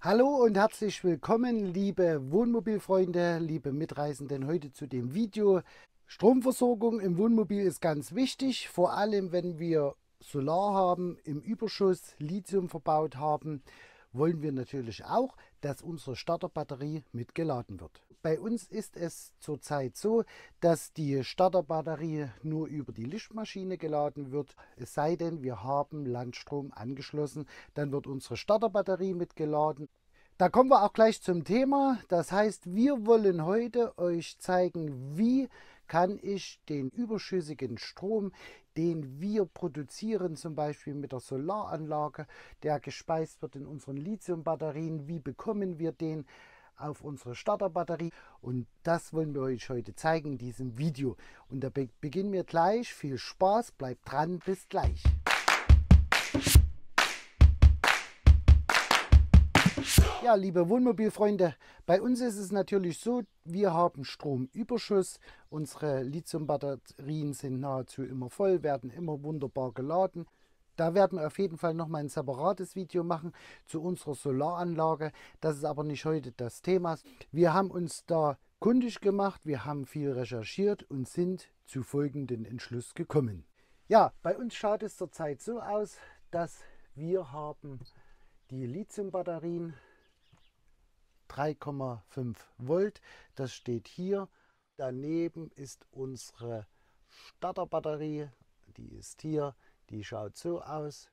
Hallo und herzlich willkommen, liebe Wohnmobilfreunde, liebe Mitreisenden, heute zu dem Video. Stromversorgung im Wohnmobil ist ganz wichtig, vor allem wenn wir Solar haben, im Überschuss Lithium verbaut haben, wollen wir natürlich auch, dass unsere Starterbatterie mitgeladen wird. Bei uns ist es zurzeit so, dass die Starterbatterie nur über die Lichtmaschine geladen wird. Es sei denn, wir haben Landstrom angeschlossen, dann wird unsere Starterbatterie mitgeladen. Da kommen wir auch gleich zum Thema. Das heißt, wir wollen heute euch zeigen, wie kann ich den überschüssigen Strom, den wir produzieren, zum Beispiel mit der Solaranlage, der gespeist wird in unseren Lithiumbatterien, wie bekommen wir den auf unsere Starterbatterie? Und das wollen wir euch heute zeigen in diesem Video. Und da beginnen wir gleich. Viel Spaß, bleibt dran, bis gleich. Ja, liebe Wohnmobilfreunde, bei uns ist es natürlich so, wir haben Stromüberschuss. Unsere Lithiumbatterien sind nahezu immer voll, werden immer wunderbar geladen. Da werden wir auf jeden Fall nochmal ein separates Video machen zu unserer Solaranlage. Das ist aber nicht heute das Thema. Wir haben uns da kundig gemacht, wir haben viel recherchiert und sind zu folgendem Entschluss gekommen. Ja, bei uns schaut es zurzeit so aus, dass wir haben die Lithiumbatterien 3,5 Volt, das steht hier. Daneben ist unsere Starterbatterie, die ist hier, die schaut so aus.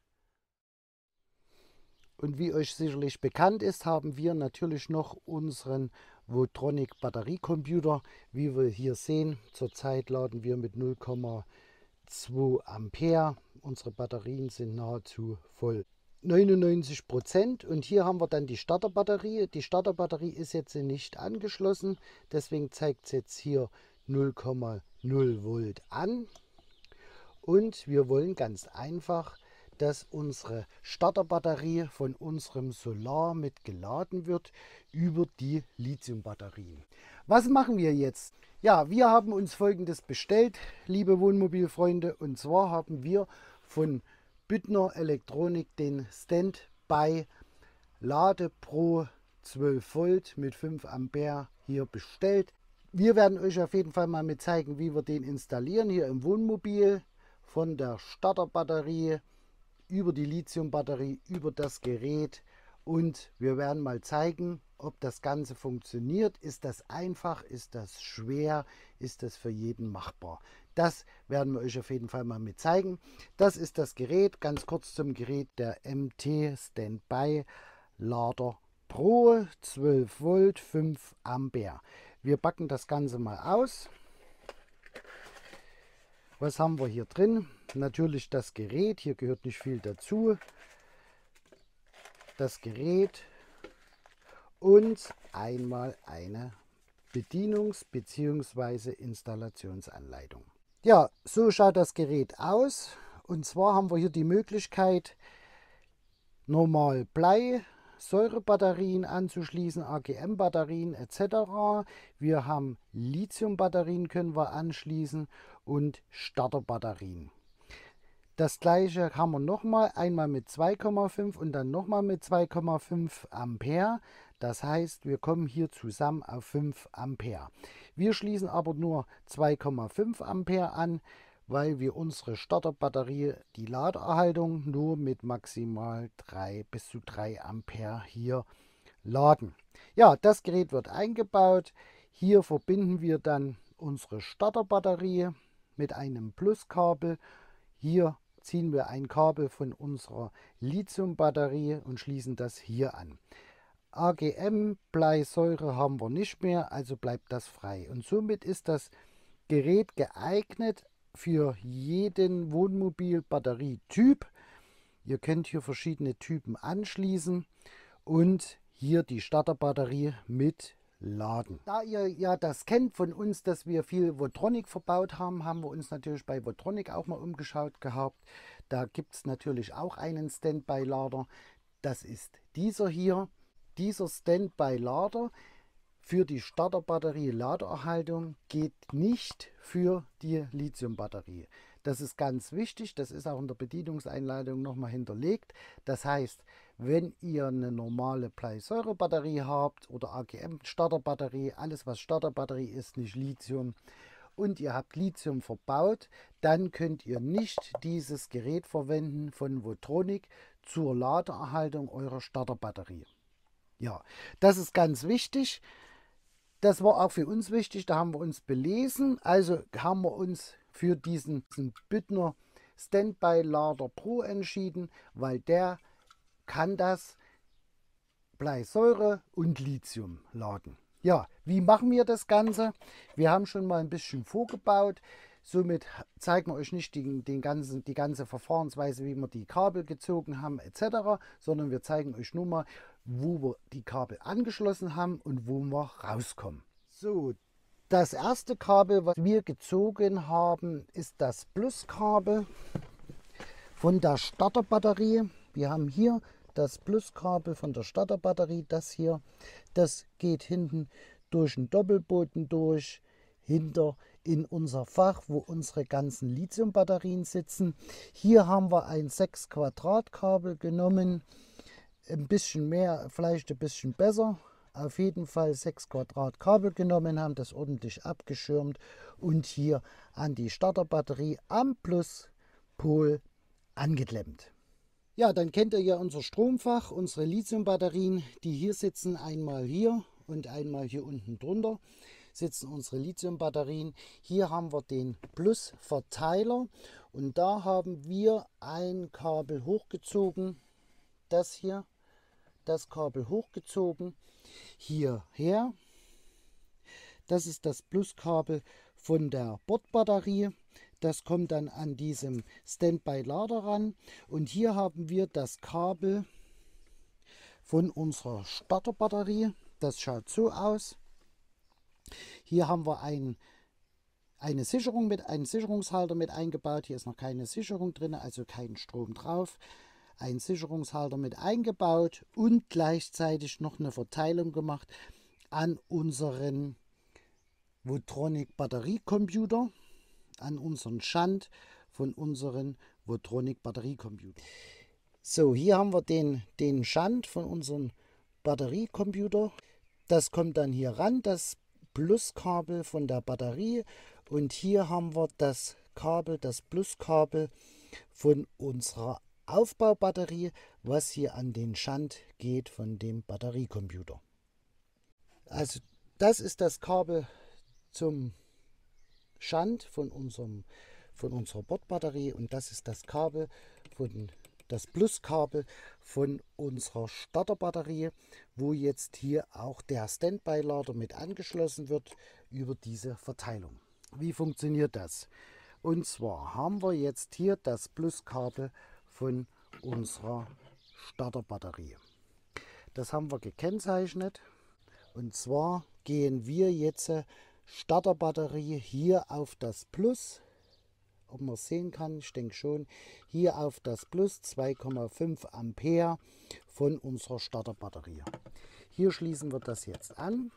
Und wie euch sicherlich bekannt ist, haben wir natürlich noch unseren Votronic Batteriecomputer. Wie wir hier sehen, zurzeit laden wir mit 0,2 Ampere. Unsere Batterien sind nahezu voll. 99%, und hier haben wir dann die Starterbatterie. Die Starterbatterie ist jetzt nicht angeschlossen, deswegen zeigt es jetzt hier 0,0 Volt an. Und wir wollen ganz einfach, dass unsere Starterbatterie von unserem Solar mit geladen wird über die Lithiumbatterien. Was machen wir jetzt? Ja, wir haben uns Folgendes bestellt, liebe Wohnmobilfreunde, und zwar haben wir von Büttner Elektronik den Standby Lade Pro 12 Volt mit 5 Ampere hier bestellt. Wir werden euch auf jeden Fall mal mit zeigen, wie wir den installieren hier im Wohnmobil, von der Starterbatterie über die Lithiumbatterie, über das Gerät, und wir werden mal zeigen, ob das Ganze funktioniert. Ist das einfach? Ist das schwer? Ist das für jeden machbar? Das werden wir euch auf jeden Fall mal mit zeigen. Das ist das Gerät. Ganz kurz zum Gerät: der MT Standby Lader Pro 12 Volt 5 Ampere. Wir packen das Ganze mal aus. Was haben wir hier drin? Natürlich das Gerät. Hier gehört nicht viel dazu. Das Gerät und einmal eine Bedienungs- bzw. Installationsanleitung. Ja, so schaut das Gerät aus. Und zwar haben wir hier die Möglichkeit, normal Blei, Säurebatterien anzuschließen, AGM-Batterien etc. Wir haben Lithium-Batterien, können wir anschließen, und Starterbatterien. Das gleiche haben wir nochmal, einmal mit 2,5 und dann nochmal mit 2,5 Ampere. Das heißt, wir kommen hier zusammen auf 5 Ampere. Wir schließen aber nur 2,5 Ampere an, weil wir unsere Starterbatterie, die Ladeerhaltung, nur mit maximal 3 bis zu 3 Ampere hier laden. Ja, das Gerät wird eingebaut. Hier verbinden wir dann unsere Starterbatterie mit einem Pluskabel. Hier ziehen wir ein Kabel von unserer Lithiumbatterie und schließen das hier an. AGM Bleisäure haben wir nicht mehr, also bleibt das frei. Und somit ist das Gerät geeignet für jeden Wohnmobil-Batterietyp. Ihr könnt hier verschiedene Typen anschließen und hier die Starterbatterie mit laden. Da ihr ja das kennt von uns, dass wir viel Votronic verbaut haben, haben wir uns natürlich bei Votronic auch mal umgeschaut gehabt. Da gibt es natürlich auch einen Standby-Lader. Das ist dieser hier. Dieser Standby-Lader für die Starterbatterie Ladeerhaltung geht nicht für die Lithiumbatterie. Das ist ganz wichtig, das ist auch in der Bedienungseinleitung nochmal hinterlegt. Das heißt, wenn ihr eine normale Bleisäurebatterie habt oder AGM-Starterbatterie, alles was Starterbatterie ist, nicht Lithium, und ihr habt Lithium verbaut, dann könnt ihr nicht dieses Gerät verwenden von Votronic zur Ladeerhaltung eurer Starterbatterie. Ja, das ist ganz wichtig. Das war auch für uns wichtig, da haben wir uns belesen. Also haben wir uns für diesen Büttner Standby Lader Pro entschieden, weil der kann das Bleisäure und Lithium laden. Ja, wie machen wir das Ganze? Wir haben schon mal ein bisschen vorgebaut. Somit zeigen wir euch nicht die ganze Verfahrensweise, wie wir die Kabel gezogen haben etc., sondern wir zeigen euch nur mal, wo wir die Kabel angeschlossen haben und wo wir rauskommen. So, das erste Kabel, was wir gezogen haben, ist das Pluskabel von der Starterbatterie. Wir haben hier das Pluskabel von der Starterbatterie, das hier, das geht hinten durch den Doppelboden durch, hinter in unser Fach, wo unsere ganzen Lithiumbatterien sitzen. Hier haben wir ein 6 Quadrat Kabel genommen, ein bisschen mehr, vielleicht ein bisschen besser. Auf jeden Fall 6 Quadrat Kabel genommen, haben das ordentlich abgeschirmt und hier an die Starterbatterie am Pluspol angeklemmt. Ja, dann kennt ihr ja unser Stromfach, unsere Lithiumbatterien, die hier sitzen, einmal hier und einmal hier unten drunter sitzen unsere Lithiumbatterien. Hier haben wir den Plusverteiler und da haben wir ein Kabel hochgezogen, das hier, das Kabel hochgezogen, hierher. Das ist das Pluskabel von der Bordbatterie. Das kommt dann an diesem Standby-Lader ran. Und hier haben wir das Kabel von unserer Starterbatterie. Das schaut so aus. Hier haben wir eine Sicherung einen Sicherungshalter mit eingebaut. Hier ist noch keine Sicherung drin, also kein Strom drauf. Ein Sicherungshalter mit eingebaut und gleichzeitig noch eine Verteilung gemacht an unseren Votronic Batteriecomputer, an unseren Shant von unseren Votronic Batteriecomputer. So, hier haben wir den Shant von unserem Batteriecomputer. Das kommt dann hier ran, das Pluskabel von der Batterie. Und hier haben wir das Kabel, das Pluskabel von unserer Aufbaubatterie, was hier an den Shant geht von dem Batteriecomputer. Also das ist das Kabel zum Shant von unserer Bordbatterie und das ist das Kabel das Pluskabel von unserer Starterbatterie, wo jetzt hier auch der Standby-Lader mit angeschlossen wird über diese Verteilung. Wie funktioniert das? Und zwar haben wir jetzt hier das Pluskabel von unserer Starterbatterie. Das haben wir gekennzeichnet und zwar gehen wir jetzt Starterbatterie hier auf das Plus, ob man es sehen kann, ich denke schon, hier auf das Plus 2,5 Ampere von unserer Starterbatterie. Hier schließen wir das jetzt an.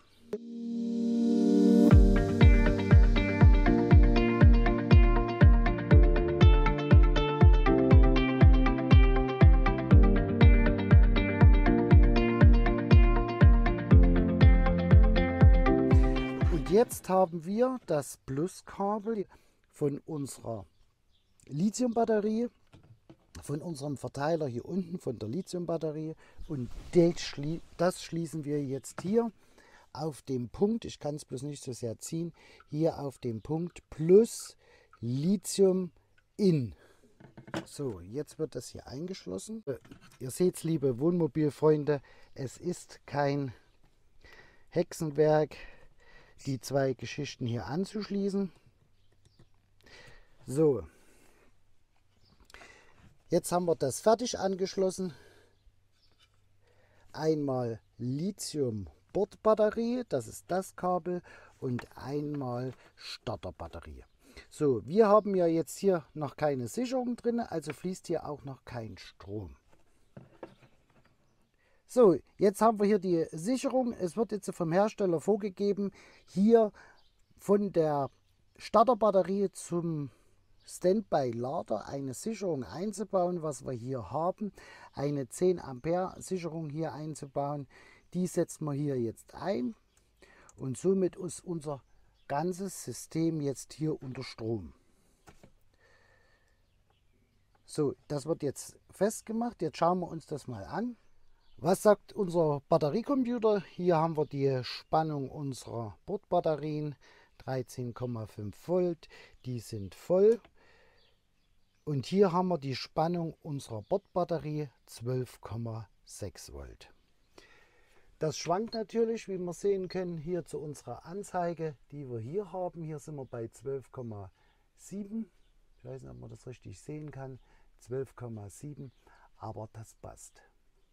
Jetzt haben wir das Pluskabel von unserer Lithiumbatterie, von unserem Verteiler hier unten von der Lithiumbatterie und das schließen wir jetzt hier auf dem Punkt, ich kann es bloß nicht so sehr ziehen, hier auf dem Punkt plus Lithium in. So, jetzt wird das hier eingeschlossen. Ihr seht es, liebe Wohnmobilfreunde, es ist kein Hexenwerk, die zwei Geschichten hier anzuschließen. So, jetzt haben wir das fertig angeschlossen. Einmal Lithium-Bordbatterie, das ist das Kabel, und einmal Starterbatterie. So, wir haben ja jetzt hier noch keine Sicherung drin, also fließt hier auch noch kein Strom. So, jetzt haben wir hier die Sicherung. Es wird jetzt vom Hersteller vorgegeben, hier von der Starterbatterie zum Standby-Lader eine Sicherung einzubauen, was wir hier haben, eine 10 Ampere Sicherung hier einzubauen. Die setzen wir hier jetzt ein und somit ist unser ganzes System jetzt hier unter Strom. So, das wird jetzt festgemacht. Jetzt schauen wir uns das mal an. Was sagt unser Batteriecomputer? Hier haben wir die Spannung unserer Bordbatterien, 13,5 Volt, die sind voll. Und hier haben wir die Spannung unserer Bordbatterie, 12,6 Volt. Das schwankt natürlich, wie wir sehen können, hier zu unserer Anzeige, die wir hier haben. Hier sind wir bei 12,7. Ich weiß nicht, ob man das richtig sehen kann. 12,7, aber das passt.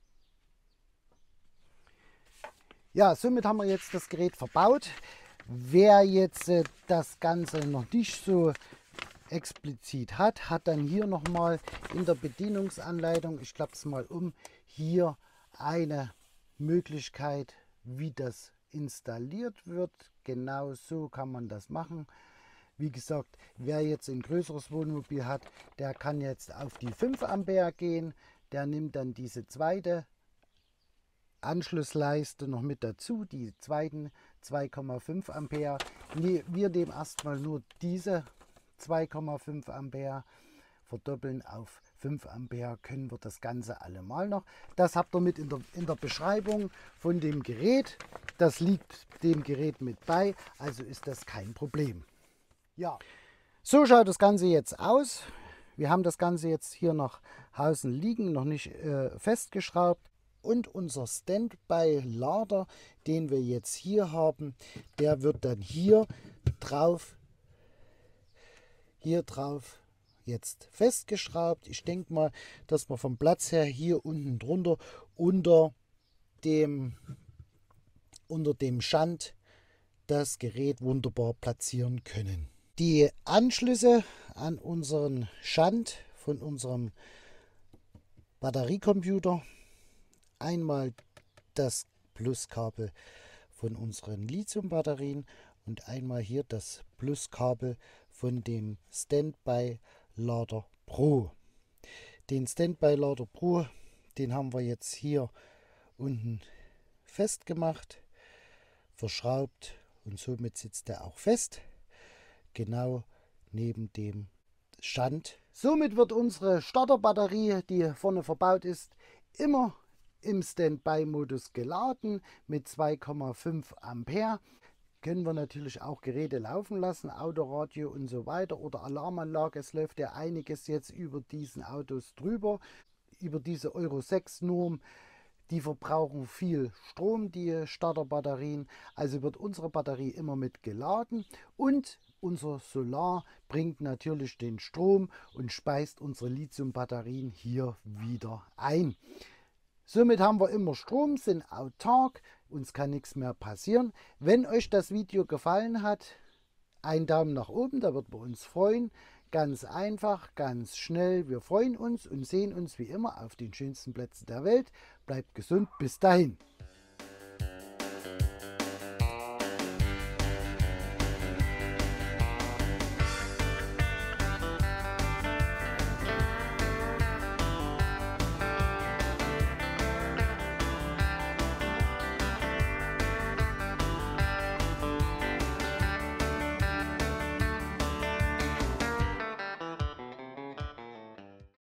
Ja, somit haben wir jetzt das Gerät verbaut. Wer jetzt das Ganze noch nicht so explizit hat, hat dann hier nochmal in der Bedienungsanleitung, ich klappe es mal um, hier eine Möglichkeit, wie das installiert wird. Genau so kann man das machen. Wie gesagt, wer jetzt ein größeres Wohnmobil hat, der kann jetzt auf die 5 Ampere gehen. Der nimmt dann diese zweite Anschlussleiste noch mit dazu, die zweiten 2,5 Ampere. Wir nehmen erstmal nur diese 2,5 Ampere, verdoppeln auf 5 Ampere, können wir das Ganze allemal noch. Das habt ihr mit in der Beschreibung von dem Gerät. Das liegt dem Gerät mit bei, also ist das kein Problem. Ja, so schaut das Ganze jetzt aus. Wir haben das Ganze jetzt hier nach außen liegen, noch nicht festgeschraubt. Und unser Standby-Lader, den wir jetzt hier haben, der wird dann hier drauf jetzt festgeschraubt. Ich denke mal, dass wir vom Platz her hier unten drunter unter dem Schand das Gerät wunderbar platzieren können. Die Anschlüsse an unseren Schand von unserem Batteriecomputer, einmal das Pluskabel von unseren Lithium-Batterien und einmal hier das Pluskabel von dem Standby-Lader Pro. Den Standby-Lader Pro, den haben wir jetzt hier unten festgemacht, verschraubt und somit sitzt er auch fest, genau neben dem Schand. Somit wird unsere Starterbatterie, die vorne verbaut ist, immer im Standby-Modus geladen mit 2,5 Ampere. Können wir natürlich auch Geräte laufen lassen, Autoradio und so weiter oder Alarmanlage. Es läuft ja einiges jetzt über diesen Autos drüber, über diese Euro 6 Norm. Die verbrauchen viel Strom, die Starterbatterien. Also wird unsere Batterie immer mit geladen und unser Solar bringt natürlich den Strom und speist unsere Lithium-Batterien hier wieder ein. Somit haben wir immer Strom, sind autark, uns kann nichts mehr passieren. Wenn euch das Video gefallen hat, einen Daumen nach oben, da würden wir uns freuen. Ganz einfach, ganz schnell. Wir freuen uns und sehen uns wie immer auf den schönsten Plätzen der Welt. Bleibt gesund, bis dahin.